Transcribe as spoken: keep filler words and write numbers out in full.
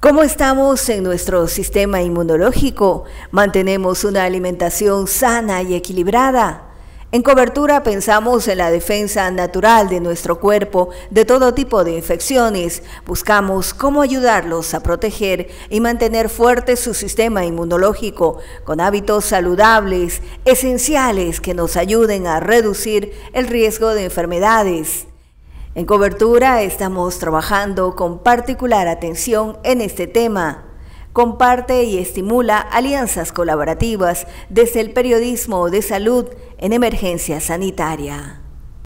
¿Cómo estamos en nuestro sistema inmunológico? ¿Mantenemos una alimentación sana y equilibrada? En Cobertura pensamos en la defensa natural de nuestro cuerpo de todo tipo de infecciones. Buscamos cómo ayudarlos a proteger y mantener fuerte su sistema inmunológico con hábitos saludables, esenciales que nos ayuden a reducir el riesgo de enfermedades. En Cobertura estamos trabajando con particular atención en este tema. Comparte y estimula alianzas colaborativas desde el periodismo de salud en emergencia sanitaria.